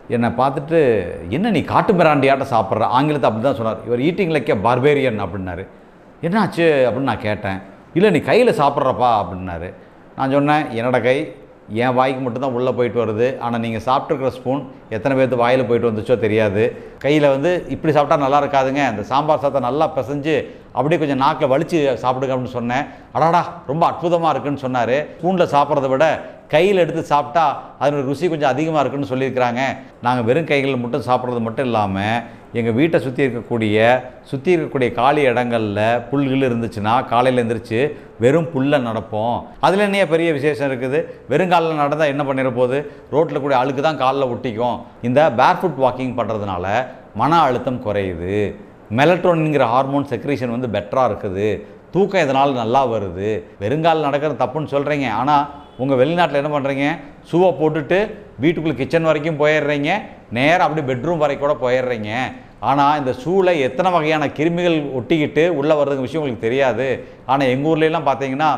என்னை பார்த்துட்டு என்ன நீ காட்டு மிராண்டியாட்ட சாப்பிட்ற ஆங்கிலத்தை அப்படி தான் சொன்னார். இவர் ஈட்டிங் லைக் எ பார்பேரியன் அப்படின்னாரு. என்னாச்சு அப்படின்னு நான் கேட்டேன். இல்லை நீ கையில் சாப்பிட்றப்பா அப்படின்னாரு. நான் சொன்னேன் என்னோட கை என் வாய்க்கு மட்டும்தான் உள்ளே போயிட்டு வருது. ஆனால் நீங்கள் சாப்பிட்ருக்கிற ஸ்பூன் எத்தனை பேர்த்து வாயில் போயிட்டு வந்துச்சோ தெரியாது. கையில் இப்படி சாப்பிட்டா நல்லா இருக்காதுங்க, அந்த சாம்பார் சாதத்தை நல்லா பிசைஞ்சு அப்படியே கொஞ்சம் நாக்கில் வலிச்சு சாப்பிடுங்க அப்படின்னு சொன்னேன். அடாடா ரொம்ப அற்புதமாக இருக்குன்னு சொன்னார். ஸ்பூனில் சாப்பிட்றத விட கையில் எடுத்து சாப்பிட்டா அதோட ருசி கொஞ்சம் அதிகமாக இருக்குன்னு சொல்லியிருக்கிறாங்க. நாங்கள் வெறும் கைகளில் மட்டும் சாப்பிட்றது மட்டும் இல்லாமல் எங்கள் வீட்டை சுற்றி இருக்கக்கூடிய காலி இடங்களில் புல்கள் இருந்துச்சுன்னா காலையில் எழுந்திரிச்சு வெறும் புல்லை நடப்போம். அதில் என்ன பெரிய விசேஷம் இருக்குது? வெறுங்காலில் நடந்தால் என்ன பண்ணிட போகுது? ரோட்டில் கூடிய அழுக்கு தான் காலில் ஒட்டிக்கும். இந்த பேர்ஃபுட் வாக்கிங் பண்ணுறதுனால மன அழுத்தம் குறையுது, மெலட்டோனின்ங்கிற ஹார்மோன் செக்ரீஷன் பெட்டராக இருக்குது, தூக்கம் இதனால் நல்லா வருது. வெறுங்காலில் நடக்கிறது தப்புன்னு சொல்கிறீங்க, ஆனால் உங்கள் வெளிநாட்டில் என்ன பண்ணுறீங்க? ஷூவை போட்டுட்டு வீட்டுக்குள்ளே கிச்சன் வரைக்கும் போயிடுறீங்க, நேராக அப்படி பெட்ரூம் வரைக்கும் கூட போயிடுறீங்க. ஆனால் இந்த ஷூவில் எத்தனை வகையான கிருமிகள் ஒட்டிக்கிட்டு உள்ளே வர்றதுங்க விஷயம் உங்களுக்கு தெரியாது. ஆனால் எங்கள் ஊர்லெலாம் பார்த்தீங்கன்னா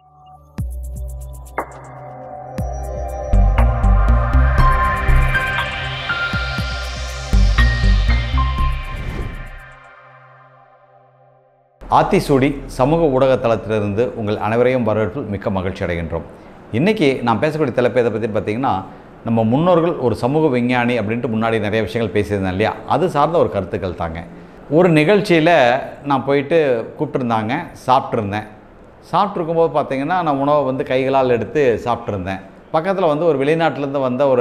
ஆத்திச்சூடி சமூக ஊடகத்தளத்திலிருந்து உங்கள் அனைவரையும் வரவேற்பில் மிக்க மகிழ்ச்சி அடைகின்றோம். இன்றைக்கி நான் பேசக்கூடிய தலைப்பு எதை பற்றி பார்த்திங்கன்னா, நம்ம முன்னோர்கள் ஒரு சமூக விஞ்ஞானி அப்படின்ட்டு முன்னாடி நிறைய விஷயங்கள் பேசியிருந்தேன் இல்லையா, அது சார்ந்த ஒரு கருத்துக்கள் தாங்க. ஒரு நிகழ்ச்சியில் நான் போயிட்டு கூப்பிட்டுருந்தாங்க, சாப்பிட்ருக்கும்போது பார்த்திங்கன்னா நான் உணவை கைகளால் எடுத்து சாப்பிட்ருந்தேன். பக்கத்தில் ஒரு வெளிநாட்டிலேருந்து வந்த ஒரு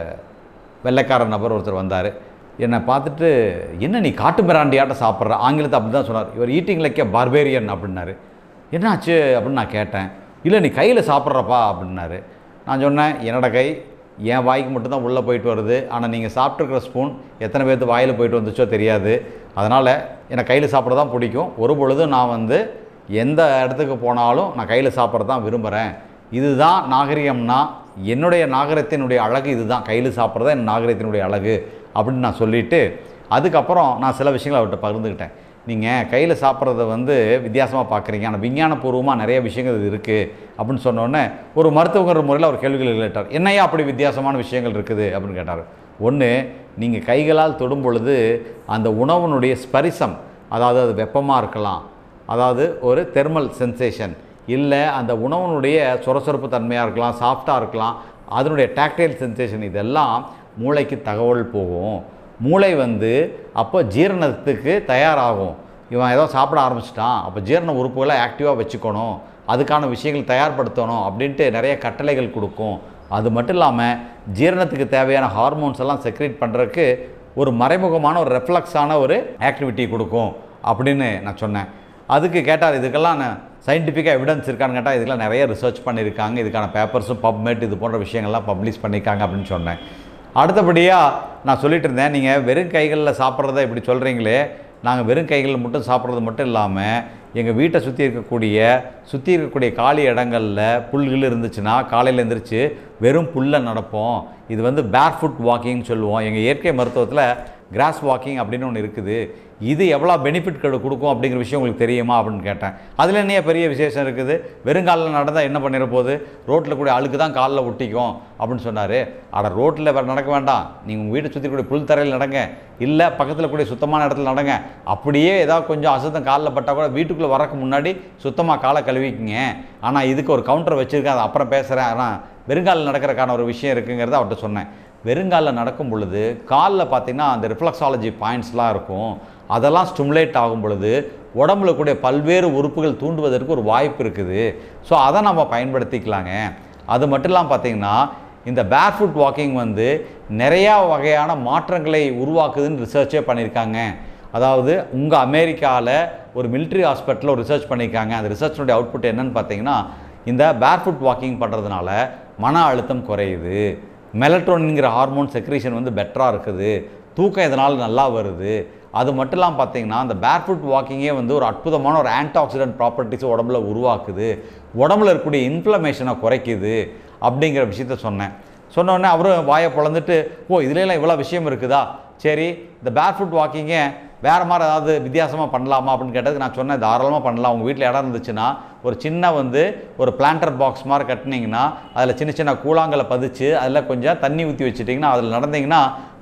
வெள்ளைக்கார நபர் ஒருத்தர் வந்தார். என்னை பார்த்துட்டு என்ன நீ காட்டு மிராண்டியாட்ட சாப்பிட்ற ஆங்கிலத்தை அப்படி தான் சொன்னார். இவர் ஈட்டிங் லைக் எ பார்பேரியன் அப்படின்னாரு. என்னாச்சு அப்படின்னு நான் கேட்டேன். இல்லை நீ கையில் சாப்பிட்றப்பா அப்படின்னாரு. நான் சொன்னேன் என்னோட கை என் வாய்க்கு மட்டும்தான் உள்ளே போயிட்டு வருது. ஆனால் நீங்கள் சாப்பிட்ருக்கிற ஸ்பூன் எத்தனை பேர்த்து வாயில் போயிட்டு வந்துச்சோ தெரியாது. அதனால் எனக்கு கையில் சாப்பிட்றது தான் பிடிக்கும். ஒரு பொழுதும் நான் எந்த இடத்துக்கு போனாலும் நான் கையில் சாப்பிட்றது தான் விரும்புகிறேன். இதுதான் நாகரிகம்னா, என்னுடைய நாகரிகத்தினுடைய அழகு இதுதான், கையில் சாப்பிட்றது தான் என் நாகரிகத்தினுடைய அழகு அப்படின்னு நான் சொல்லிவிட்டு அதுக்கப்புறம் நான் சில விஷயங்களை அவர்கிட்ட பகிர்ந்துக்கிட்டேன். நீங்கள் கையில் சாப்பிட்றத வித்தியாசமாக பார்க்குறீங்க, ஆனால் விஞ்ஞானபூர்வமாக நிறைய விஷயங்கள் இது இருக்குது அப்படின்னு சொன்னோடனே ஒரு மருத்துவங்கிற முறையில் அவர் கேள்விகள் கேட்டார். என்னையா அப்படி வித்தியாசமான விஷயங்கள் இருக்குது அப்படின்னு கேட்டார். ஒன்று, நீங்கள் கைகளால் தொடும் பொழுது அந்த உணவுனுடைய ஸ்பரிசம், அதாவது அது வெப்பமாக இருக்கலாம், அதாவது ஒரு தெர்மல் சென்சேஷன், இல்லை அந்த உணவுனுடைய சொரசொரப்பு தன்மையாக இருக்கலாம், சாஃப்டாக இருக்கலாம், அதனுடைய டாக்டைல் சென்சேஷன், இதெல்லாம் மூளைக்கு தகவல் போகும். மூளை அப்போ ஜீரணத்துக்கு தயாராகும். இவன் ஏதோ சாப்பிட ஆரம்பிச்சிட்டான், அப்போ ஜீரண உறுப்புகளை ஆக்டிவாக வச்சுக்கணும், அதுக்கான விஷயங்கள் தயார்படுத்தணும் அப்படின்ட்டு நிறைய கட்டளைகள் கொடுக்கும். அது மட்டும் இல்லாமல் ஜீரணத்துக்கு தேவையான ஹார்மோன்ஸ் எல்லாம் செக்ரேட் பண்ணுறதுக்கு ஒரு மறைமுகமான ஒரு ரெஃப்ளெக்ஸான ஒரு ஆக்டிவிட்டி கொடுக்கும் அப்படின்னு நான் சொன்னேன். அதுக்கு கேட்டார், இதுக்கெல்லாம் சயின்டிஃபிக்காக எவிடன்ஸ் இருக்கான்னு கேட்டால் இதுக்கெல்லாம் நிறைய ரிசர்ச் பண்ணியிருக்காங்க, இதுக்கான பேப்பர்ஸும் பப்மெட் இது போன்ற விஷயங்கள்லாம் பப்ளிஷ் பண்ணியிருக்காங்க அப்படின்னு சொன்னேன். அடுத்தபடியாக நான் சொல்லிட்டு இருந்தேன், நீங்கள் வெறும் கைகளில் சாப்பிட்றத இப்படி சொல்கிறீங்களே, நாங்கள் வெறும் கைகளில் மட்டும் சாப்பிட்றது மட்டும் இல்லாமல் எங்கள் வீட்டை சுற்றி இருக்கக்கூடிய காலி இடங்களில் புல்கள் இருந்துச்சுன்னா காலையில் எழுந்திரிச்சு வெறும் புல்லை நடப்போம். இது பேர்ஃபுட் வாக்கிங்னு சொல்லுவோம். எங்கள் இயற்கை மருத்துவத்தில் கிராஸ் வாக்கிங் அப்படின்னு ஒன்று இருக்குது. இது எவ்வளோ பெனிஃபிட் கொடுக்கும் அப்படிங்கிற விஷயம் உங்களுக்கு தெரியுமா அப்படின்னு கேட்டேன். அதில் என்ன பெரிய விசேஷம் இருக்குது? வெறுங்காலில் நடந்தால் என்ன பண்ணிட போகுது? ரோட்டில் கூடிய அழுக்கு தான் காலில் ஒட்டிக்கும் அப்படின்னு சொன்னார். ஆனால் ரோட்டில் நடக்க வேண்டாம், நீங்கள் உங்கள் வீட்டை சுற்றி கூடிய புல் தரையில் நடங்க, இல்லை பக்கத்தில் கூடிய சுத்தமான இடத்துல நடங்க. அப்படியே ஏதாவது கொஞ்சம் அசுத்தம் காலில் பட்டால் கூட வீட்டுக்குள்ளே வரக்கு முன்னாடி சுத்தமாக காலை கழுவிக்குங்க. ஆனால் இதுக்கு ஒரு கவுண்டர் வச்சுருக்கேன், அதை அப்புறம் பேசுகிறேன். ஆனால் வெறுங்காலில் நடக்கிறக்கான ஒரு விஷயம் இருக்குங்கிறத அவர்கிட்ட சொன்னேன். வெறுங்காலில் நடக்கும் பொழுது காலில் பார்த்திங்கன்னா அந்த ரிஃப்ளெக்ஸாலஜி பாயிண்ட்ஸ்லாம் இருக்கும், அதெல்லாம் ஸ்டிமுலேட் ஆகும் பொழுது உடம்புல கூடிய பல்வேறு உறுப்புகள் தூண்டுவதற்கு ஒரு வாய்ப்பு இருக்குது. ஸோ அதை நம்ம பயன்படுத்திக்கலாங்க. அது மட்டும் இல்லாமல் பார்த்திங்கன்னா இந்த பேர்ஃபுட் வாக்கிங் நிறையா வகையான மாற்றங்களை உருவாக்குதுன்னு ரிசர்ச்சே பண்ணியிருக்காங்க. அதாவது உங்கள் அமெரிக்காவில் ஒரு மிலிட்ரி ஹாஸ்பிட்டலில் ஒரு ரிசர்ச் பண்ணியிருக்காங்க. அந்த ரிசர்ச்சினுடைய அவுட்புட் என்னன்னு பார்த்தீங்கன்னா, இந்த பேர்ஃபுட் வாக்கிங் பண்ணுறதுனால மன அழுத்தம் குறையுது, மெலட்டோனின்ங்கிற ஹார்மோன் செக்ரீஷன் பெட்டராக இருக்குது, தூக்கம் இதனால் நல்லா வருது. அது மட்டும் இல்லாமல் பார்த்தீங்கன்னா அந்த பேர்ஃபுட் வாக்கிங்கே ஒரு அற்புதமான ஒரு ஆன்டிஆக்சிடென்ட் ப்ராப்பர்ட்டிஸை உடம்புல உருவாக்குது, உடம்புல இருக்கக்கூடிய இன்ஃப்ளமேஷனை குறைக்குது அப்படிங்கிற விஷயத்த சொன்னோடனே அவரும் வாயை பிளந்துட்டு, ஓ இதுலாம் இவ்வளோ விஷயம் இருக்குதா, சரி இந்த பேர்ஃபுட் வாக்கிங்கை வேறு மாதிரி ஏதாவது வித்தியாசமாக பண்ணலாமா அப்படின்னு கேட்டதுக்கு நான் சொன்னேன், தாராளமாக பண்ணலாம். உங்கள் வீட்டில் இடம் இருந்துச்சுன்னா ஒரு சின்ன ஒரு பிளான்டர் பாக்ஸ் மாதிரி கட்டினீங்கன்னா அதில் சின்ன சின்ன கூழாங்கலை பதிச்சு அதில் கொஞ்சம் தண்ணி ஊற்றி வச்சுட்டிங்கன்னா அதில் நடந்தீங்கன்னா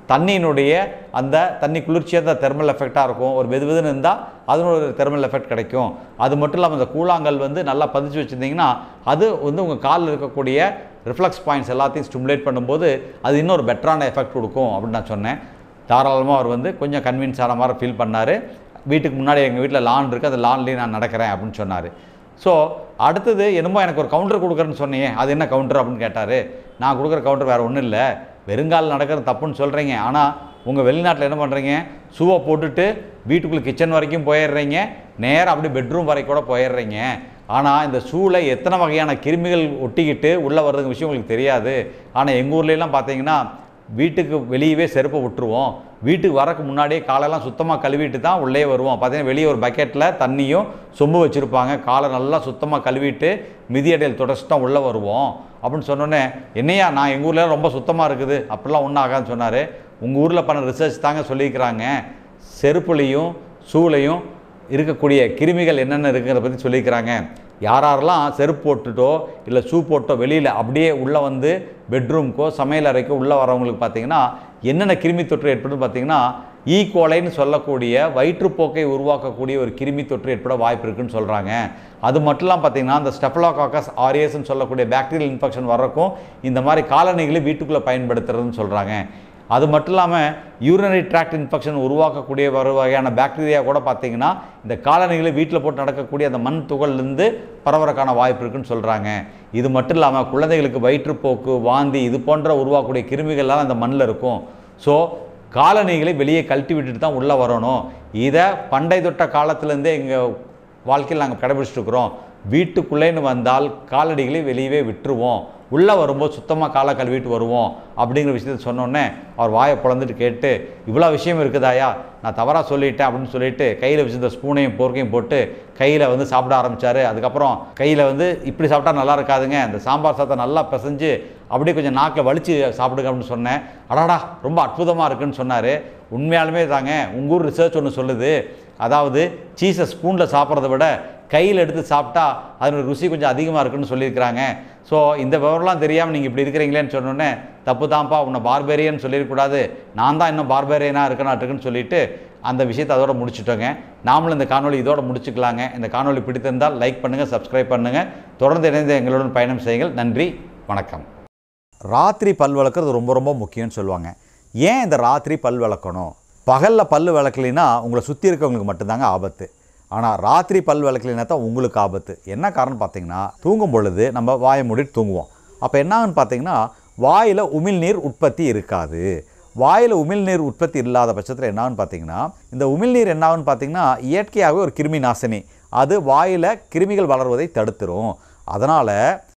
தண்ணியினுடைய அந்த தண்ணி குளிர்ச்சியாக தான் தெர்மல் எஃபெக்டாக இருக்கும். ஒரு வெதுவெதுன்னு இருந்தால் அதனோட ஒரு தெர்மல் எஃபெக்ட் கிடைக்கும். அது மட்டும் இல்லாமல் அந்த கூழாங்கல் வந்து நல்லா பதிச்சு வச்சுருந்தீங்கன்னா அது வந்து உங்கள் காலில் இருக்கக்கூடிய ரிஃப்ளெக்ஸ் பாயிண்ட்ஸ் எல்லாத்தையும் ஸ்டிமுலேட் பண்ணும்போது அது இன்னொரு பெட்டரான எஃபெக்ட் கொடுக்கும் அப்படின்னு நான் சொன்னேன். தாராளமாக அவர் வந்து கொஞ்சம் கன்வின்ஸ் ஆன மாதிரி ஃபீல் பண்ணார். வீட்டுக்கு முன்னாடி எங்கள் வீட்டில் லான் இருக்குது, அந்த லான்லேயே நான் நடக்கிறேன் அப்படின்னு சொன்னார். ஸோ அடுத்தது என்னமோ எனக்கு ஒரு கவுண்டர் கொடுக்குறேன்னு சொன்னீங்க, அது என்ன கவுண்டர் அப்படின்னு கேட்டார். நான் கொடுக்குற கவுண்டர் வேறு ஒன்றும் இல்லை, வெறுங்கால் நடக்கிறது தப்புன்னு சொல்கிறீங்க, ஆனால் உங்கள் வெளிநாட்டில் என்ன பண்ணுறீங்க, ஷூவை போட்டுட்டு வீட்டுக்குள்ளே கிச்சன் வரைக்கும் போயிடுறீங்க, நேராக அப்படி பெட்ரூம் வரைக்கும் கூட போயிடுறீங்க. ஆனால் இந்த ஷூவில் எத்தனை வகையான கிருமிகள் ஒட்டிக்கிட்டு உள்ளே வர்றதுங்க விஷயம் உங்களுக்கு தெரியாது. ஆனால் எங்கள் ஊர்லெலாம் பார்த்தீங்கன்னா வீட்டுக்கு வெளியவே செருப்பை விட்டுருவோம், வீட்டுக்கு வரக்கு முன்னாடியே காலெல்லாம் சுத்தமாக கழுவிட்டு தான் உள்ளே வருவோம். பார்த்தீங்கன்னா வெளியே ஒரு பக்கெட்டில் தண்ணியும் சொம்பு வச்சுருப்பாங்க, காலை நல்லா சுத்தமாக கழுவிட்டு மிதியடையில் தொடச்சிட்டு தான் உள்ளே வருவோம் அப்படின்னு சொன்னோன்னே, என்னையா நான் எங்கள் ஊரில் ரொம்ப சுத்தமாக இருக்குது அப்படிலாம் ஒன்றும் ஆகாதுன்னு சொன்னார். உங்கள் ஊரில் பண்ண ரிசர்ச் தாங்க சொல்லியிருக்கிறாங்க, செருப்புலையும் ஷூலையும் இருக்கக்கூடிய கிருமிகள் என்னென்ன இருக்குங்கிறத பற்றி சொல்லியிருக்கிறாங்க. யாரெல்லாம் செருப்பு போட்டுட்டோ இல்லை ஷூ போட்டோ வெளியில் அப்படியே உள்ளே வந்து பெட்ரூம்க்கோ சமையல் அறைக்கோ உள்ளே வரவங்களுக்கு பார்த்திங்கன்னா என்னென்ன கிருமி தொற்று ஏற்படுன்னு பார்த்திங்கன்னா ஈகோலைன்னு சொல்லக்கூடிய வயிற்றுப்போக்கை உருவாக்கக்கூடிய ஒரு கிருமி தொற்று ஏற்பட வாய்ப்பு இருக்குன்னு சொல்கிறாங்க. அது மட்டும் இல்லாமல் பார்த்திங்கன்னா அந்த ஸ்டெஃபலோகாக்கஸ் ஆரியஸ்ன்னு சொல்லக்கூடிய பாக்டீரியல் இன்ஃபெக்ஷன் வர்றக்கும் இந்த மாதிரி காலணிகளை வீட்டுக்குள்ளே பயன்படுத்துறதுன்னு சொல்கிறாங்க. அது மட்டும் இல்லாமல் யூரினரி ட்ராக்ட் இன்ஃபெக்ஷன் உருவாக்கக்கூடிய ஒரு வகையான பாக்டீரியா கூட பார்த்திங்கன்னா இந்த காலணிகளை வீட்டில் போட்டு நடக்கக்கூடிய அந்த மண் துகள்லேருந்து பரவறக்கான வாய்ப்பு இருக்குன்னு சொல்கிறாங்க. இது மட்டும் இல்லாமல் குழந்தைகளுக்கு வயிற்றுப்போக்கு, வாந்தி இது போன்ற உருவாக்கக்கூடிய கிருமிகள்லாம் அந்த மண்ணில் இருக்கும். ஸோ காலணிகளை வெளியே கழட்டி விட்டுட்டு தான் உள்ளே வரணும். இதை பண்டை தொட்ட காலத்துலேருந்தே எங்கள் வாழ்க்கையில் நாங்கள் கடைபிடிச்சிட்ருக்குறோம். வீட்டுக்குள்ளேன்னு வந்தால் காலடிகளை வெளியவே விட்டுருவோம், உள்ளே வரும்போது சுத்தமாக காலை கழுவிட்டு வருவோம் அப்படிங்கிற விஷயத்தை சொன்னோன்னே அவர் வாயை பிளந்துட்டு கேட்டு, இவ்வளோ விஷயம் இருக்குதாயா, நான் தவறாக சொல்லிட்டேன் அப்படின்னு சொல்லிட்டு கையில் வச்சுருந்த ஸ்பூனையும் போர்க்கையும் போட்டு கையில் வந்து சாப்பிட ஆரம்பித்தார். அதுக்கப்புறம் கையில் வந்து இப்படி சாப்பிட்டா நல்லா இருக்காதுங்க, இந்த சாம்பார் சாதத்தை நல்லா பிசைஞ்சு அப்படியே கொஞ்சம் நாக்கில் வலிச்சு சாப்பிடுங்க அப்படின்னு சொன்னேன். அடாடா ரொம்ப அற்புதமாக இருக்குன்னு சொன்னார். உண்மையாலுமே தாங்க, உங்கள் ஊர் ரிசர்ச் ஒன்று சொல்லுது, அதாவது சீஸை ஸ்பூனில் சாப்பிட்றத விட கையில் எடுத்து சாப்பிட்டா அதனோட ருசி கொஞ்சம் அதிகமாக இருக்குன்னு சொல்லியிருக்கிறாங்க. ஸோ இந்த விவரம்லாம் தெரியாமல் நீங்கள் இப்படி இருக்கிறீங்களேன்னு சொன்னோன்னே, தப்பு தான்ப்பா, உன்னை பார்பேரியன் சொல்லிடக்கூடாது, நான் தான் இன்னும் பார்பேரியனாக இருக்கனாட்டுக்குன்னு சொல்லிவிட்டு அந்த விஷயத்தை அதோட முடிச்சுட்டோங்க. நாமளும் இந்த காணொலி இதோட முடிச்சுக்கலாங்க. இந்த காணொலி பிடித்திருந்தால் லைக் பண்ணுங்கள், சப்ஸ்கிரைப் பண்ணுங்கள், தொடர்ந்து இணைந்து எங்களுடன் பயணம் செய்யுங்கள். நன்றி, வணக்கம். ராத்திரி பல் விளக்குறது ரொம்ப ரொம்ப முக்கியம்னு சொல்லுவாங்க. ஏன் இந்த ராத்திரி பல் விளக்கணும்? பகலில் பல் விளக்கலைன்னா உங்களை சுற்றி இருக்கவங்களுக்கு மட்டும்தாங்க ஆபத்து, ஆனால் ராத்திரி பல் விளக்கலைன்னா தான் உங்களுக்கு ஆபத்து. என்ன காரணம் பார்த்தீங்கன்னா, தூங்கும் பொழுது நம்ம வாயை மூடிட்டு தூங்குவோம். அப்போ என்னான்னு பார்த்தீங்கன்னா வாயில் உமிழ்நீர் உற்பத்தி இருக்காது. வாயில் உமிழ்நீர் உற்பத்தி இல்லாத பட்சத்தில் என்னான்னு பார்த்தீங்கன்னா, இந்த உமிழ்நீர் என்னான்னு பார்த்தீங்கன்னா இயற்கையாகவே ஒரு கிருமி நாசினி, அது வாயில் கிருமிகள் வளர்வதை தடுத்துரும். அதனால்